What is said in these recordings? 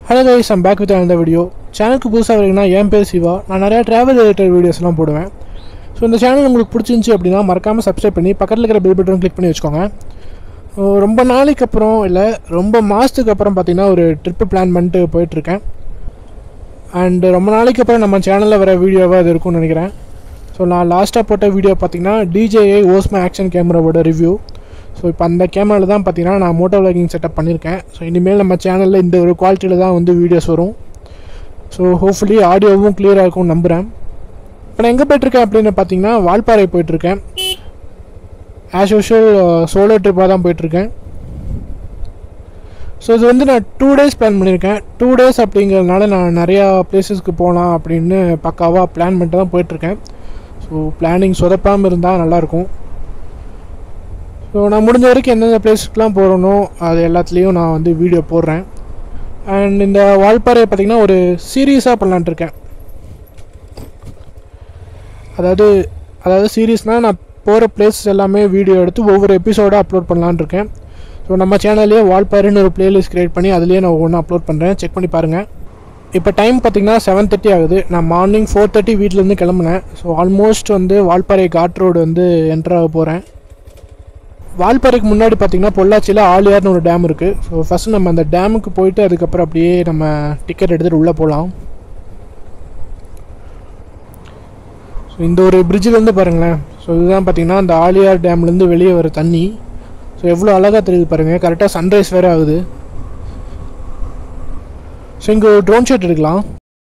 Hello guys, I'm back with another video. சேனலுக்கு புதுசாக வரீங்கன்னா என் பேர் சிவா. நான் நிறையா ட்ராவல் ரிலேட்டட் வீடியோஸ்லாம் போடுவேன். ஸோ இந்த சேனல் உங்களுக்கு பிடிச்சிருந்துச்சி அப்படின்னா மறக்காமல் சப்ஸ்கிரைப் பண்ணி பக்கத்தில் இருக்கிற பெல் பட்டன் கிளிக் பண்ணி வச்சுக்கோங்க. ரொம்ப நாளைக்கு அப்புறம் இல்லை ரொம்ப மாதத்துக்கு அப்புறம் பார்த்திங்கன்னா ஒரு ட்ரிப்பு பிளான் பண்ணிட்டு போயிட்டுருக்கேன். அண்டு ரொம்ப நாளைக்கு அப்புறம் நம்ம சேனலில் வர வீடியோவாக அது இருக்கும்னு நினைக்கிறேன். ஸோ நான் லாஸ்ட்டாக போட்ட வீடியோ பார்த்திங்கன்னா DJI ஓஸ்மோ ஆக்ஷன் கேமராவோட ரிவ்யூ. ஸோ இப்போ அந்த கேமராவில் தான் பார்த்திங்கன்னா நான் மோட்டோ விளாகிங் செட்டப் பண்ணியிருக்கேன். ஸோ இனிமேல் நம்ம சேனலில் இந்த ஒரு குவாலிட்டியில் தான் வந்து வீடியோஸ் வரும். ஸோ ஹோப்ஃபுல்லி ஆடியோவும் கிளியராக இருக்கும்னு நம்புகிறேன். இப்போ நான் எங்கே போய்ட்டுருக்கேன் அப்படின்னு பார்த்தீங்கன்னா வால்பாறை போய்ட்டுருக்கேன். ஆஸ் யூஷுவல் சோலோ ட்ரிப்பாக தான் போய்ட்டுருக்கேன். ஸோ இது வந்து நான் 2 days பிளான் பண்ணியிருக்கேன். 2 days அப்படிங்கிறதுனால நான் நிறையா பிளேஸஸ்க்கு போகலாம் அப்படின்னு பக்காவாக பிளான் பண்ணிட்டு தான் போய்ட்டுருக்கேன். ஸோ பிளானிங் சொதப்பாமல் இருந்தால் நல்லாயிருக்கும். ஸோ நான் முடிஞ்ச வரைக்கும் எந்தெந்த பிளேஸுக்கெலாம் போகிறனோ அது எல்லாத்துலேயும் நான் வந்து வீடியோ போடுறேன். அண்ட் இந்த வால்பாறை பார்த்திங்கன்னா ஒரு சீரீஸாக பண்ணலான்ட்ருக்கேன். அதாவது சீரீஸ்னால் நான் போகிற பிளேஸஸ் எல்லாமே வீடியோ எடுத்து ஒவ்வொரு எபிசோடாக அப்லோட் பண்ணலான்ட்ருக்கேன். ஸோ நம்ம சேனல்லேயே வால்பாறைன்னு ஒரு பிளேலிஸ்ட் க்ரியேட் பண்ணி அதுலேயே நான் ஒவ்வொன்று அப்லோட் பண்ணுறேன். செக் பண்ணி பாருங்கள். இப்போ டைம் பார்த்திங்கன்னா 7:30 ஆகுது. நான் மார்னிங் 4:30 வீட்டிலேருந்து கிளம்புனேன். ஸோ ஆல்மோஸ்ட் வந்து வால்பாறை காட் ரோடு வந்து என்ட்ராக போகிறேன். வால்பாறைக்கு முன்னாடி பார்த்திங்கன்னா பொள்ளாச்சியில் ஆலியார்னு ஒரு டேம் இருக்குது. ஸோ ஃபஸ்ட்டு நம்ம அந்த டேமுக்கு போயிட்டு அதுக்கப்புறம் அப்படியே நம்ம டிக்கெட் எடுத்துகிட்டு உள்ளே போகலாம். ஸோ இந்த ஒரு பிரிட்ஜிலேருந்து பாருங்களேன். ஸோ இதுதான் பார்த்திங்கன்னா அந்த ஆலியார் டேம்லேருந்து வெளியே வர தண்ணி. ஸோ எவ்வளோ அழகாக தெரியுது பாருங்கள். கரெக்டாக சன்ரைஸ் வேறு ஆகுது. ஸோ இங்கே ஒரு ட்ரோன் ஷாட் எடுக்கலாம்.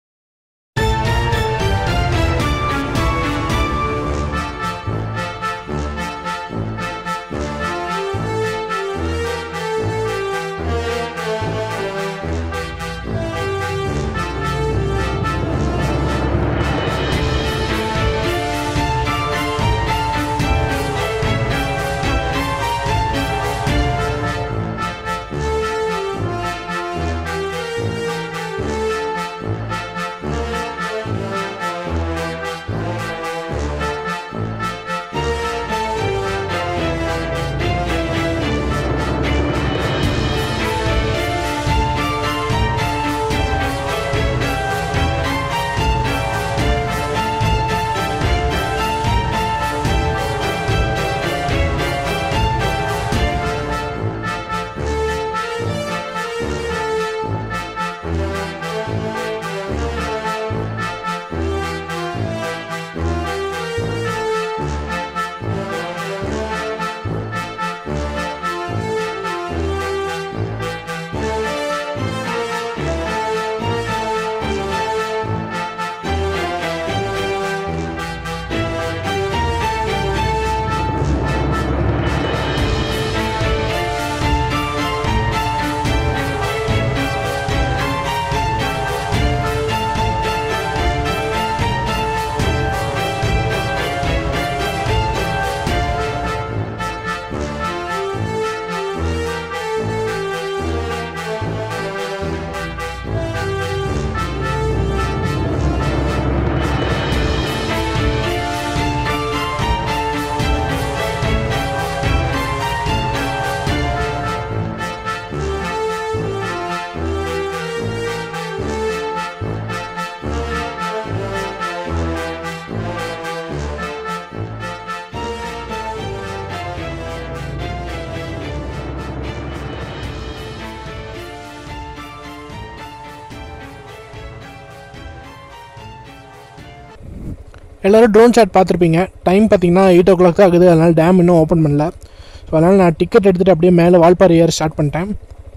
எல்லோரும் ட்ரோன் ஷாட் பார்த்துருப்பீங்க. டைம் பார்த்திங்கன்னா 8 o'clock தான் ஆகுது. அதனால் டேம் இன்னும் ஓப்பன் பண்ணல. ஸோ அதனால் நான் டிக்கெட் எடுத்துகிட்டு அப்படியே மேலே வால்பாறை ஏற ஸ்டார்ட் பண்ணிட்டேன்.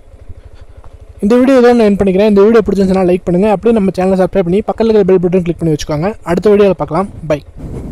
இந்த வீடியோ இதோட நான் என் பண்ணிக்கிறேன். இந்த வீடியோ பிடிச்சிருந்துச்சுன்னா லைக் பண்ணுங்கள். அப்படியே நம்ம சேனலை சப்ஸ்கிரைப் பண்ணி பக்கத்தில் இருக்கிற பெல் பட்டன் கிளிக் பண்ணி வச்சுக்கோங்க. அடுத்த வீடியோவில் பார்க்கலாம். பை.